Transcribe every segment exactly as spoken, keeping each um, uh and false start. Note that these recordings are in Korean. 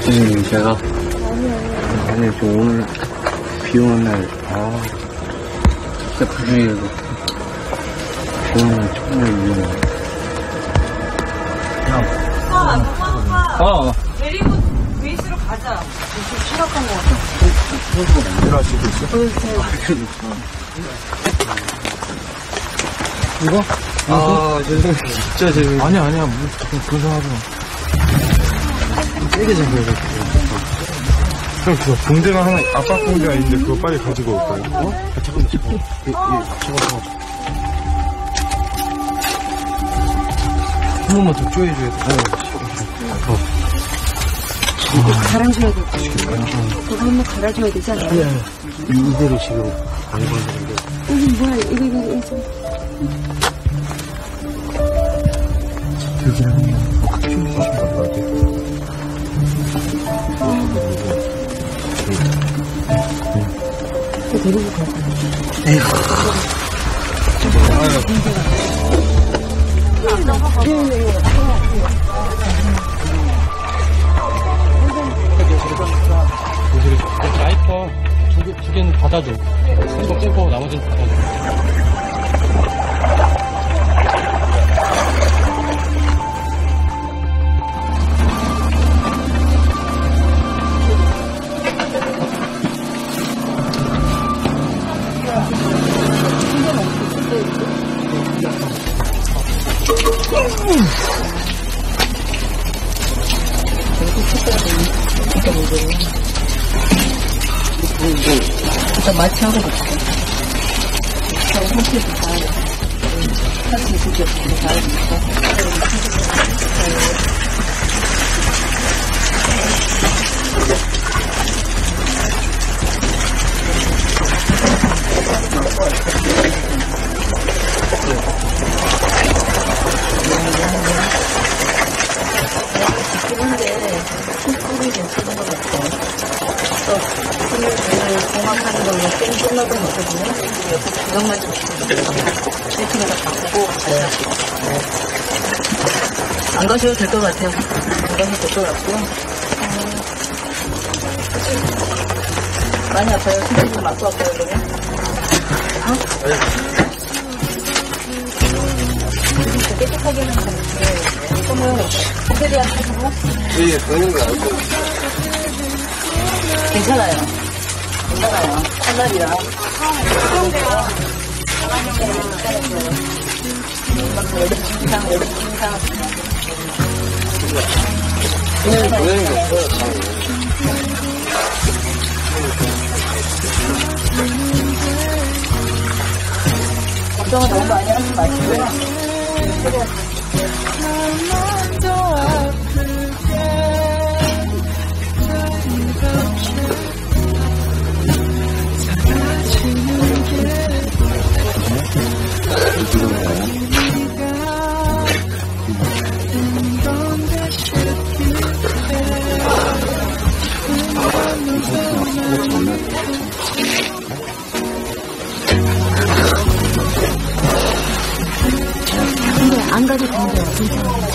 네, 제가. 아니, 저 오늘 비 오는 날, 아, 진짜 그 중에도 비 오는 날 정말 위험해. 형. 어. 내리고 베이스로 가자. 좀 심각한 것 같아. 소주가 만들어 수도 있어? 이거? 아, 죄송해요. 진짜 죄송해요. 아니야, 아니야. 뭐, 그런 거 하지 마. 세게 잠겨야겠다. 형, 그거 봉대가 하나, 아빠 봉대가 있는데 그거 빨리 가지고 올까요? 어? 아, 잠깐만, 잠깐만. 예, 예, 잠깐만. 한 번만 더 쪼여줘야 돼. 어, 이거 갈아줘야 돼. 그거 한번 갈아줘야 되잖아. 아니, 아니. 이대로 지금 안 걸리는데. 여기 뭐야, 이거, 이거, 이거. 여기 하면 더 크게 해주신 것 같아요. 또 데리고 가자. 에휴. 라이터 두, 개, 두 개는 받아줘. 한거 빼고 나머지는 받아줘. 일단 마취하고 볼게. 저거 상태도 봐야 돼. 상태 두개 봐야 되니까. 그런데 콧불이 괜찮은 것 같아. 또 공학하는 걸로 게임 끝나고 있거든요. 그것만 좀 세팅해서 바꾸고 가요. 안 가셔도 될 것 같아요. 안 가셔도 될 것 같고. 많이 아파요. 신경 좀 맞고 아파요, 그러면? 어? 깨끗하게는 가는데, 그러면 호텔이야 하고? 예, 보는 거 알고. 괜찮아요. 괜찮아요. 한날이라. 이상, 이상. 그냥 보내는 게 없어요, 걱정을 너무 많이 하지 마시고요. 근데 안 가도 된대요. 괜찮아요.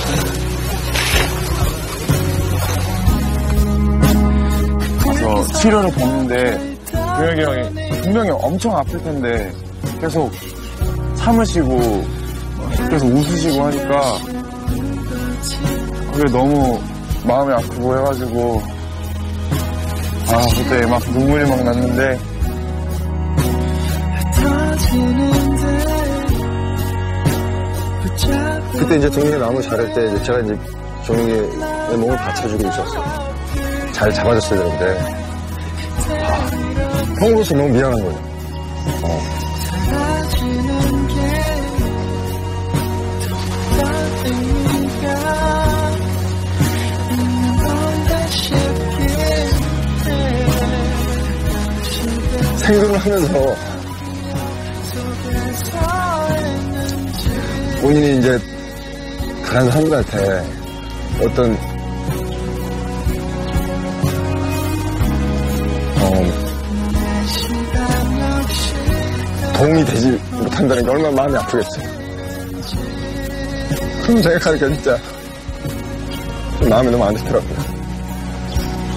가서 치료를 받는데 도혁이 형이 분명히 엄청 아플 텐데 계속 참으시고 계속 웃으시고 하니까 그게 너무 마음이 아프고 해가지고 아 그때 막 눈물이 막 났는데 그때 이제 동민이 너무 잘할 때 이제 제가 이제 종민이의 몸을 받쳐주고 있었어요. 잘 잡아줬어야 되는데 아, 형으로서 너무 미안한 거예요. 어. 생각을 하면서 본인이 이제 다른 사람들한테 어떤 어, 도움이 되지 못한다는 게 얼마나 마음이 아프겠어요. 그런 생각하니까 진짜 마음이 너무 안 좋더라고요.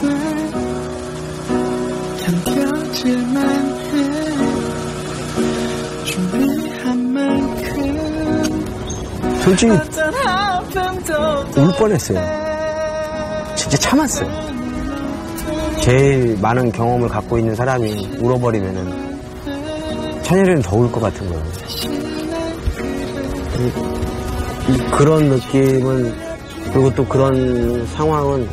솔직히 울 뻔했어요. 진짜 참았어요. 제일 많은 경험을 갖고 있는 사람이 울어버리면은 찬열이는 더 울 것 같은 거예요. 그런 느낌은, 그리고 또 그런 상황은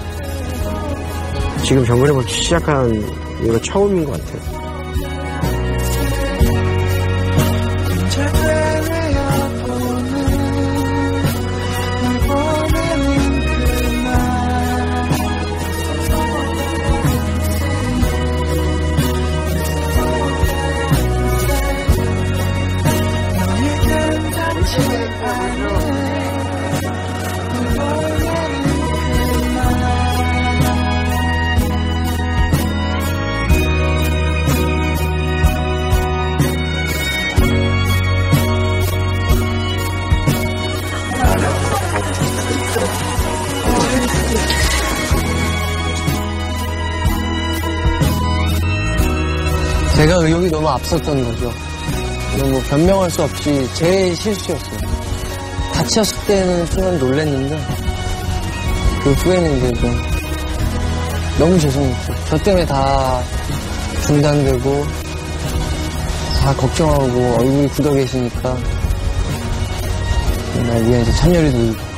지금 정글해볼 시작한 이거 처음인 것 같아요. 제가 의욕이 너무 앞섰던 거죠. 뭐 변명할 수 없이 제 실수였어요. 다쳤을 때는 순간 놀랐는데 그 후에는 이제 뭐 너무 죄송했죠. 저 때문에 다 중단되고 다 걱정하고 얼굴이 굳어 계시니까 날 위해 이제 찬열이도 울고.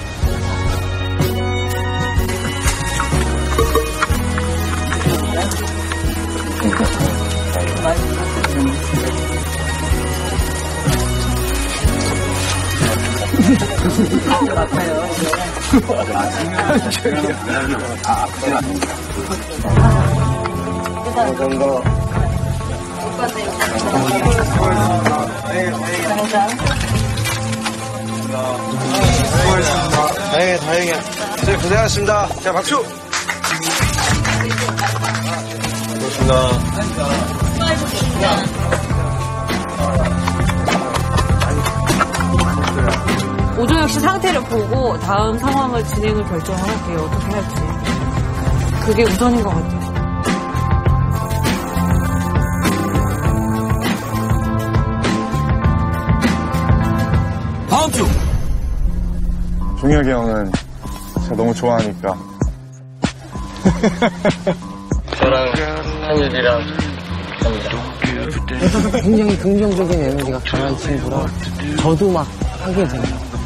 다행이야, 다행이야. 네, 고생하셨습니다. 자, 박수! 고맙습니다. 오종혁 씨 상태를 보고 다음 상황을 진행을 결정할게요. 어떻게 할지. 그게 우선인 것 같아요. 다음 주! 종혁이 형은 제가 너무 좋아하니까. 저랑 찬열이랑 굉장히 긍정적인 에너지가 강한 친구라 저도 막 하게 돼요.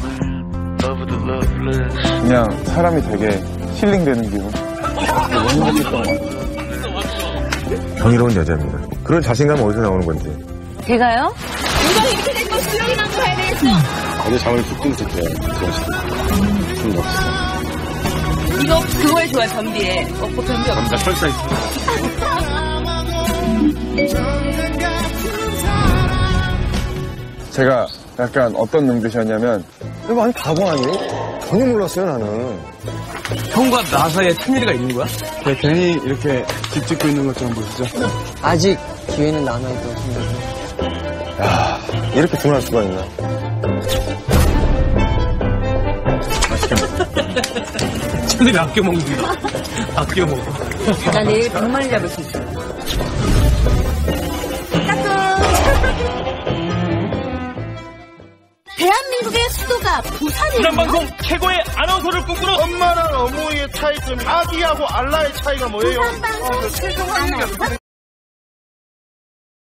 그냥 사람이 되게 힐링되는 기분. 너무 좋겠던 것 같아요. 정의로운 여자입니다. 그런 자신감은 어디서 나오는 건지. 제가요? 어제 잠을 푹 끊으셨대요. 좀 없어. 이거 그거에 좋아요. 변비에. 먹고 변비 없어. 남자 설사 있어. 제가 약간 어떤 눈빛이었냐면 이거 많이 바보 아니에요? 전혀 몰랐어요, 나는. 형과 나 사이에 찬열이가 있는 거야? 괜히 이렇게 집 짓고 있는 것처럼 보이시죠? 아직 기회는 남아있다고 생각해요. 야, 이렇게 둔할 수가 있나. 찬열이 아껴 먹는 거야. 아껴 먹어. 나 내일 백 마리 잡을 수 있어. 대한민국의 수도가 부산이에요. 부산방송 최고의 아나운서를 꿈꾸는 엄마랑 어머니의 차이점 아기하고 알라의 차이가 뭐예요? 부산방송 최고 아나운서